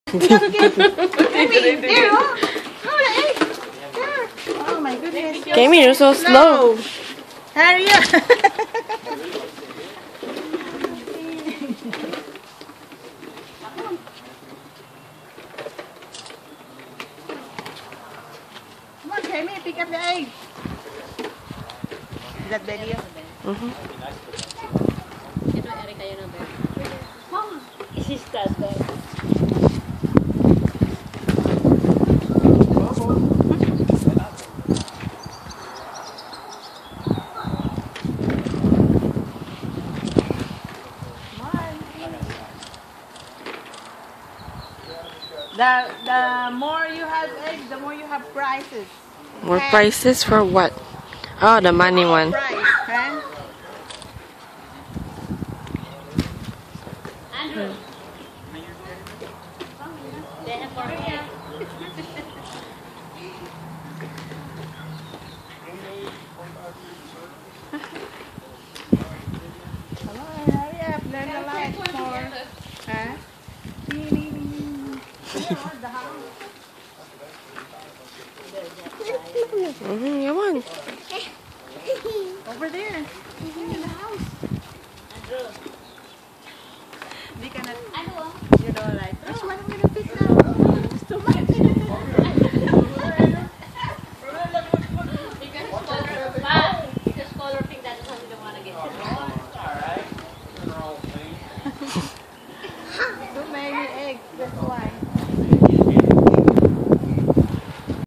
There, oh. Oh, the egg. There. Oh my goodness. Gammy, you're so slow. Hurry up. Come on, Jamie, pick up the egg. Is that video? The more you have eggs, the more you have prizes. More prices for what? Oh, the money one. Prize, huh? Andrew. They have more eggs. Come on, hurry up. Learn a lot more. Huh? Come on. Over there. In the house. Andrew. Di ka na, Ano? you know, like,